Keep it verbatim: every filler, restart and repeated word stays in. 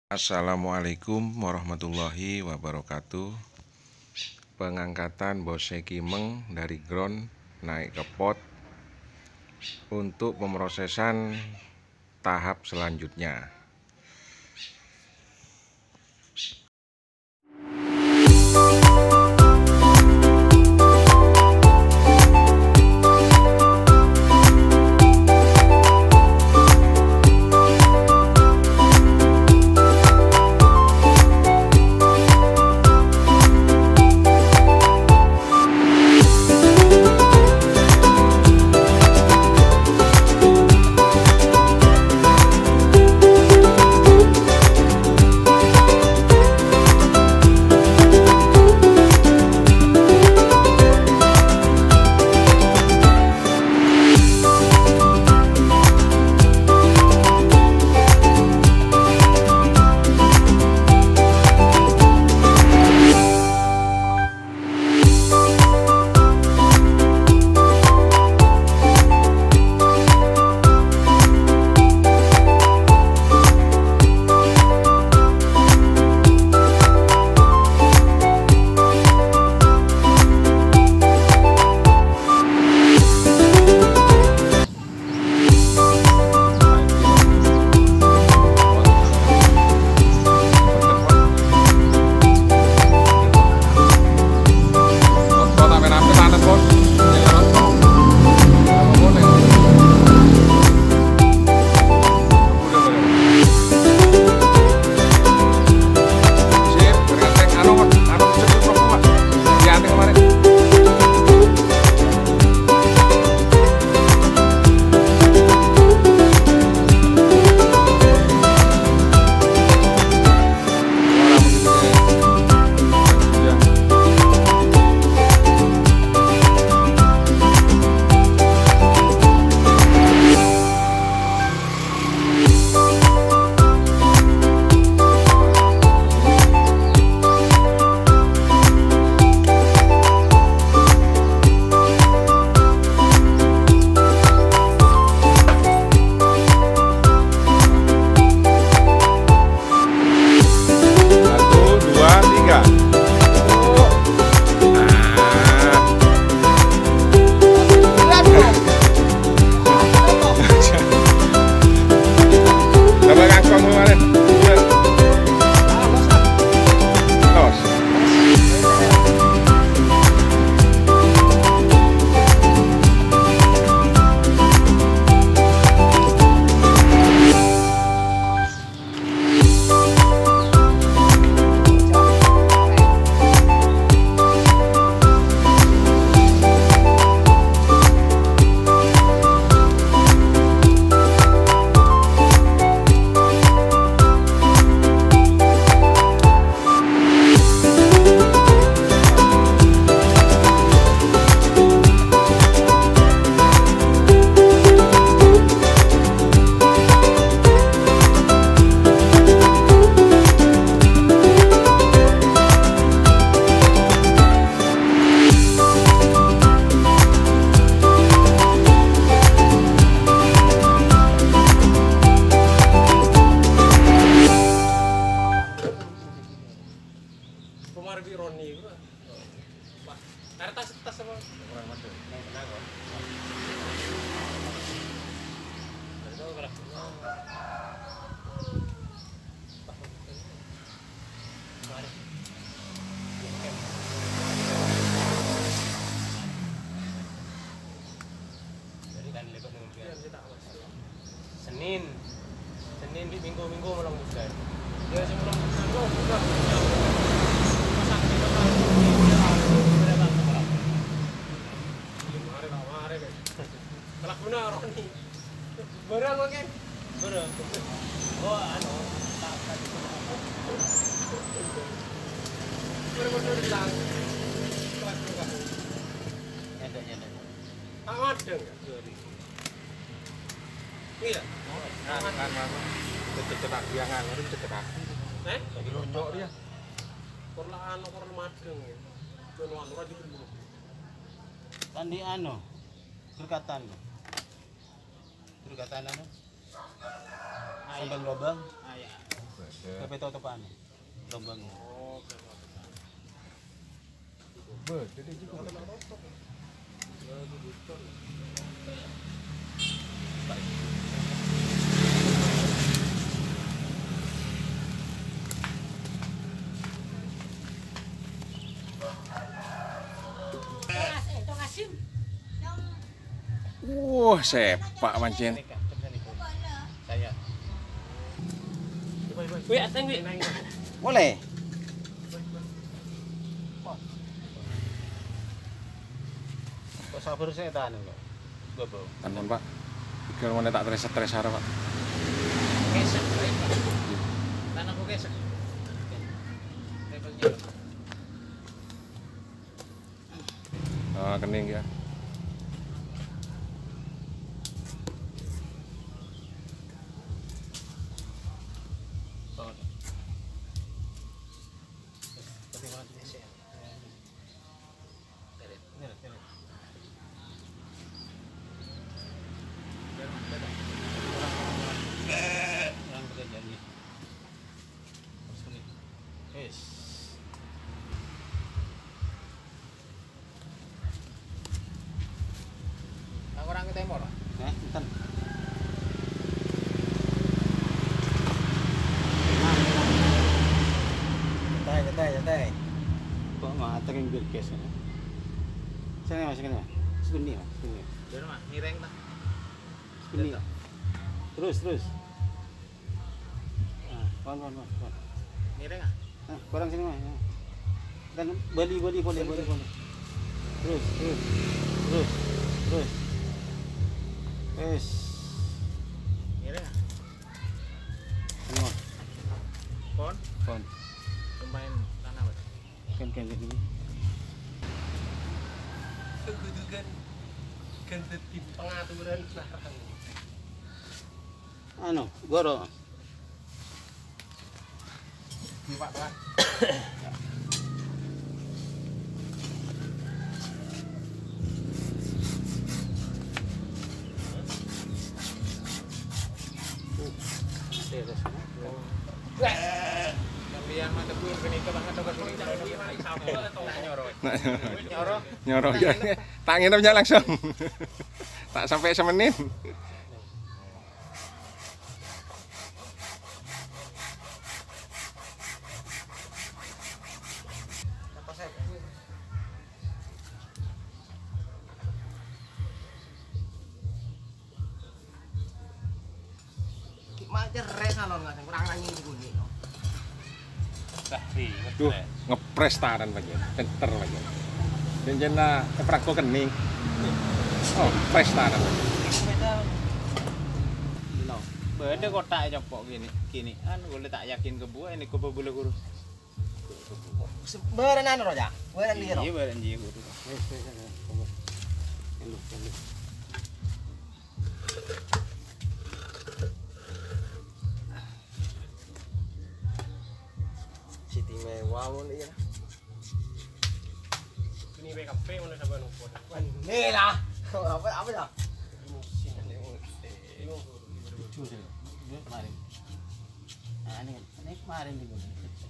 Assalamualaikum warahmatullahi wabarakatuh. Pengangkatan Bose Kimeng dari ground naik ke pot untuk pemrosesan tahap selanjutnya. Senin, Senin di minggu-minggu malam bukan. Ya sebelum bukan kok bukan. Masak di tempat ini dia berapa orang. Mari tak mari kan. Kalau guna Roni. Barang oke. Barang. Oh anu tak tadi. Bener-bener hilang. Ada ada. Tak ada enggak? Iya. Kan kan deket aku yang nganu deket aku. Eh? Lagi lonjok dia. Korla anu korla madeng ya. Jono anu ra dibulu. Kan di anu berkatan. Berkatan anu. Sambal lobang. Ah ya. Tapi tutupan. Lubangnya. Oh, Be, jadi juga. Wah, sepak mancin. Saya. wih, ateng wih. Boleh. Kok sabar saya tahan kok. Gobo. Tahan Pak. Pikir mana tak tres-tres arah Pak. Gesek, Pak. Tanahku gesek. Levelnya. Ah, kening ya. Orang ke timur. Eh, entar. Santai, santai, santai. Kok nggak aterin birkes ya? Sini mas, sini mas. Sini mas, sini. Dari mana? Mireng tak? Sini. Terus, terus. Nah, kawan, kawan, kawan. Mireng ah? Nah, kurang sini mas. Dan bali, bali, boleh, boleh, boleh. Terus, terus, terus, terus. Wes. Mireng ah? Semua. Pon? Kon. Lumayan tanah weh. Kan kan gini. Kegudukan kan tim pengaturan belakang. Anu, goro. Pak, Pak. Kalian mata pun kini ke banget dapat ini nyorot. Nyorot. Nyorok ya. Tak nginepnya langsung. Tak sampai semenit. Duh, ngepres taran Pak. Center Pak. Jenjena keprak kok kening. Oh, pres taran Pak. Beda kotak jopok gini, gini. Anu boleh tak yakin kebuah ini kebuah boleh guru. Berenan roja, beren dia. Iya beren dia guru. Siti mewah pun iya. Ini B K P mana sabar numpuk. Nih lah, apa apa dah? Kemarin. Nah, ini, ini kemarin juga.